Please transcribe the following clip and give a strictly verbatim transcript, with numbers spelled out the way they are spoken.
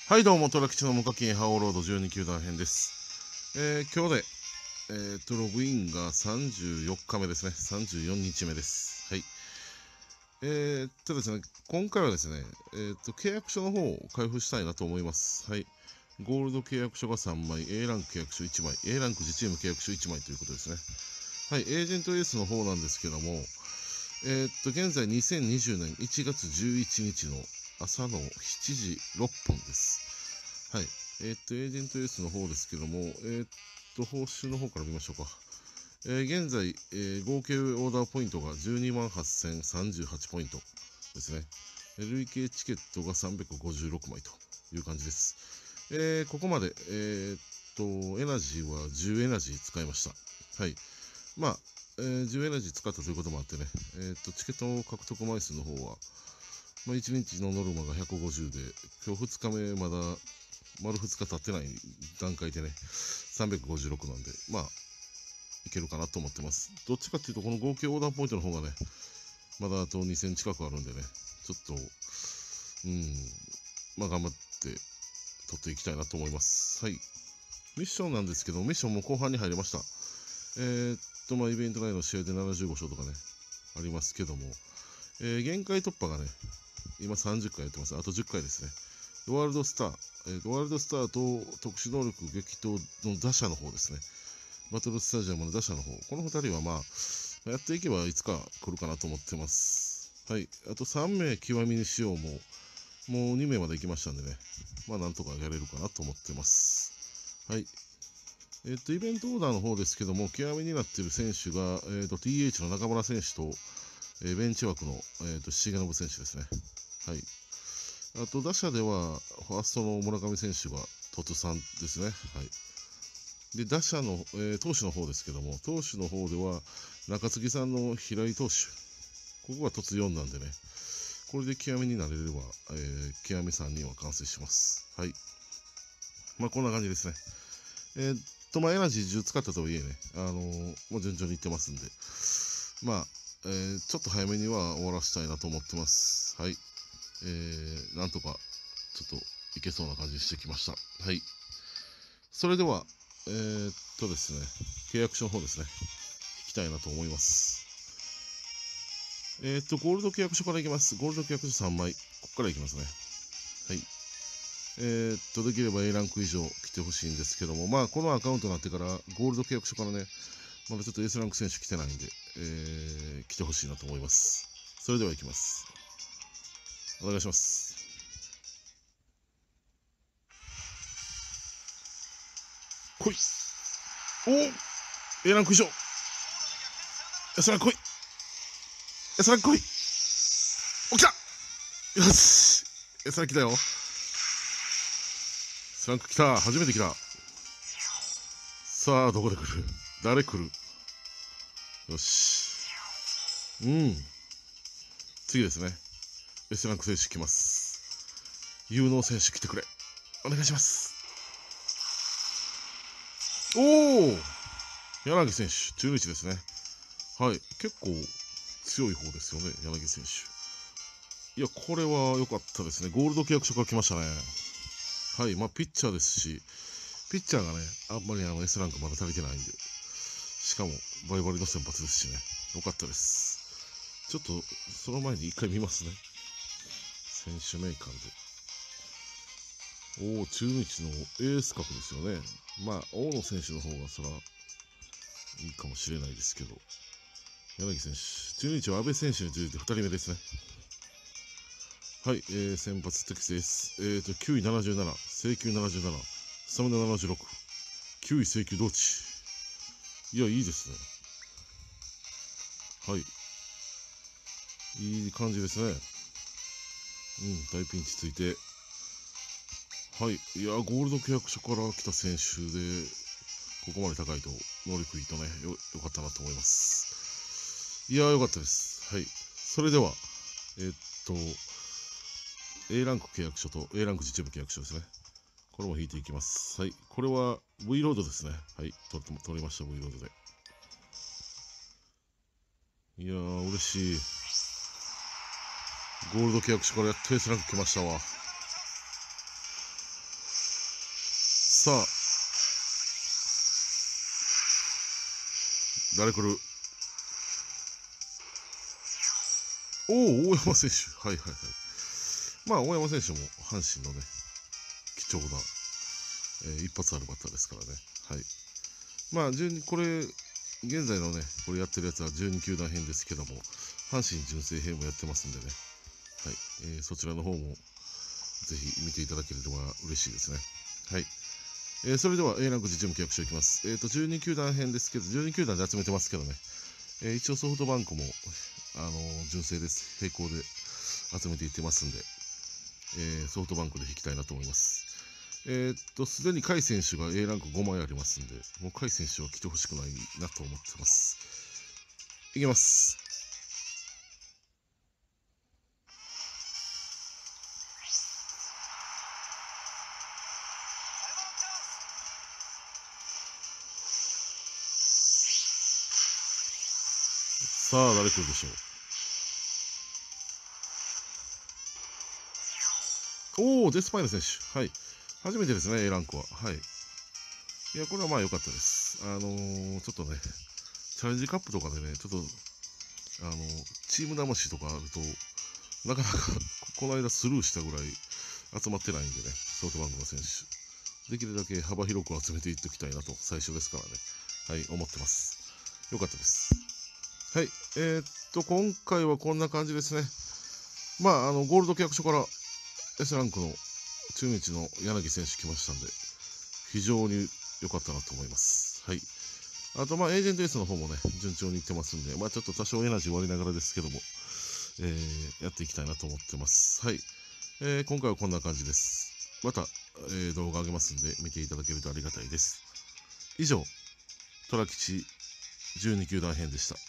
はいどうも、トラ吉の無課金ハオロードじゅうに球団編です。えー、今日で、えー、とログインがさんじゅうよっかめですね。さんじゅうよっかめです。はい。えー、とですね、今回はですね、えー、と契約書の方を開封したいなと思います。はい。ゴールド契約書がさんまい、A ランク契約書いちまい、A ランク自チーム契約書いちまいということですね。はい。エージェントエースの方なんですけども、えー、っと、現在にせんにじゅうねんいちがつじゅういちにちの朝のしちじろっぷんです。はい。えー、っと、エージェントエースの方ですけども、えー、っと、報酬の方から見ましょうか。えー、現在、えー、合計オーダーポイントがじゅうにまんはっせんさんじゅうはちポイントですね。累計チケットがさんびゃくごじゅうろくまいという感じです。えー、ここまで、えー、っと、エナジーはじゅうエナジー使いました。はい。まあ、えー、じゅうエナジー使ったということもあってね、えー、っと、チケットの獲得枚数の方は、まあ、いちにちのノルマがひゃくごじゅうで、今日ふつかめまだ丸ふつか経ってない段階でね、さんびゃくごじゅうろくなんで、まあ、いけるかなと思ってます。どっちかっていうと、この合計オーダーポイントの方がね、まだあとにせん近くあるんでね、ちょっと、うん、まあ頑張って取っていきたいなと思います。はい。ミッションなんですけど、ミッションも後半に入りました。えー、っと、まあ、イベント内の試合でななじゅうご勝とかね、ありますけども、えー、限界突破がね、今さんじゅっかいやってます。あとじゅっかいですね。ワールドスター、えー、ワールドスターと特殊能力激闘の打者の方ですね。バトルスタジアムの打者の方。このふたりはまあ、やっていけばいつか来るかなと思ってます。はい。あとさんめい極みにしようも、もうにめいまで行きましたんでね。まあなんとかやれるかなと思ってます。はい。えっと、イベントオーダーの方ですけども、極みになっている選手が、えっと、ティーエイチ の中村選手と、えー、ベンチ枠の、えっと、重信選手ですね。はい。あと、打者では、ファーストの村上選手が突さんですね。はい。で、打者の、えー、投手の方ですけども、投手の方では、中継ぎさんの平井投手。ここが突よんなんでね、これで極みになれれば、えー、極みさんにんは完成します。はい。まあ、こんな感じですね。えー、っと、まあ、エナジーじゅう使ったとはいえね、あのー、もう順調にいってますんで、まあ、えー、ちょっと早めには終わらせたいなと思ってます。はい。えー、なんとか、ちょっといけそうな感じにしてきました。はい。それでは、えー、っとですね、契約書の方ですね、いきたいなと思います。えー、っと、ゴールド契約書からいきます。ゴールド契約書さんまい。ここからいきますね。はい。えー、っと、できれば A ランク以上来てほしいんですけども、まあ、このアカウントになってから、ゴールド契約書からね、まだちょっと S ランク選手来てないんで、えー、来てほしいなと思います。それではいきます。お願いします。来い。おお !A ランク以上 !S ランク来い !S ランク来いお、来たよし !S ランク来たよ !S ランク来た初めて来たさあ、どこで来る誰来るよし。うん。次ですね。S ランク選手来ます。有能選手来てくれ。お願いします。おお柳選手、中日ですね。はい。結構強い方ですよね、柳選手。いや、これは良かったですね。ゴールド契約書から来ましたね。はい。まあ、ピッチャーですし、ピッチャーがね、あんまりあの S ランクまだ足りてないんで、しかもバリバリの先発ですしね、良かったです。ちょっと、その前に一回見ますね。選手名鑑で。おお、中日のエース格ですよね。まあ、大野選手の方がそら、いいかもしれないですけど、柳選手、中日は阿部選手に続いてふたりめですね。はい、えー、先発適正です。えーと、きゅういななじゅうなな、制球ななじゅうなな、スタミナななじゅうろく、きゅうい制球同値。いや、いいですね。はい。いい感じですね。うん、大ピンチついて。はい。いや、ゴールド契約書から来た選手で、ここまで高いと、能力いいとね、よ、よかったなと思います。いやー、よかったです。はい。それでは、えー、っと、A ランク契約書と A ランク自チーム契約書ですね。これも引いていきます。はい。これは V ロードですね。はい。取って取りました、V ロードで。いやー、嬉しい。ゴールド契約書からやっと S ランク来ましたわ。 さあ、誰来る？おお、大山選手。はいはいはい。まあ、大山選手も阪神のね、貴重な、えー一発あるバッターですからね。はい。まあ、じゅうにこれ、現在のね、これやってるやつはじゅうに球団編ですけども、阪神純正編もやってますんでね。はい。えーそちらの方も、ぜひ見ていただければ嬉しいですね。はい。えーそれでは A ランク実務契約書いきます。えっ、と、じゅうに球団編ですけど、じゅうに球団で集めてますけどね。えー一応ソフトバンクも、あのー純正です。並行で集めていってますんで、えーソフトバンクで引きたいなと思います。えーっと、すでに甲斐選手が A ランクごまいありますんで、もう甲斐選手は来てほしくないなと思ってます。いきます。さあ、誰来るでしょう。おお、デスパイネ選手。はい。初めてですね、A ランクは。はい。いや、これはまあ良かったです。あのー、ちょっとね、チャレンジカップとかでね、ちょっと、あのー、チーム魂とかあると、なかなかこの間スルーしたぐらい集まってないんでね、ソフトバンクの選手。できるだけ幅広く集めていっておきたいなと、最初ですからね。はい、思ってます。よかったです。はい、えー、っと、今回はこんな感じですね。まあ、あの、ゴールド契約書から S ランクの中日の柳選手来ましたんで、非常に良かったなと思います。はい。あと、まあ、エージェント S の方もね、順調にいってますんで、まあ、ちょっと多少エナジー割りながらですけども、えー、やっていきたいなと思ってます。はい。えー、今回はこんな感じです。また、えー、動画上げますんで、見ていただけるとありがたいです。以上、虎吉じゅうに球団編でした。